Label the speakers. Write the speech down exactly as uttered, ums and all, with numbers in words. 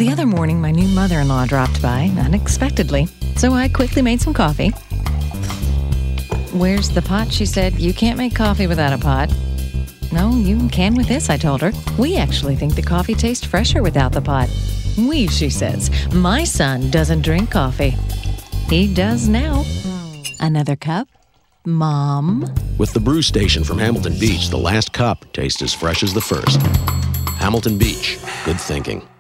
Speaker 1: The other morning, my new mother-in-law dropped by, unexpectedly, so I quickly made some coffee. "Where's the pot?" she said. "You can't make coffee without a pot." "No, you can with this," I told her. "We actually think the coffee tastes fresher without the pot." "We," she says. "My son doesn't drink coffee." "He does now." "Another cup, Mom?"
Speaker 2: With the BrewStation from Hamilton Beach, the last cup tastes as fresh as the first. Hamilton Beach. Good thinking.